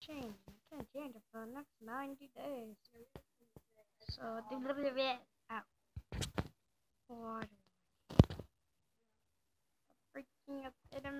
change. I can't change it for the next 90 days. So, out. Water. Freaking up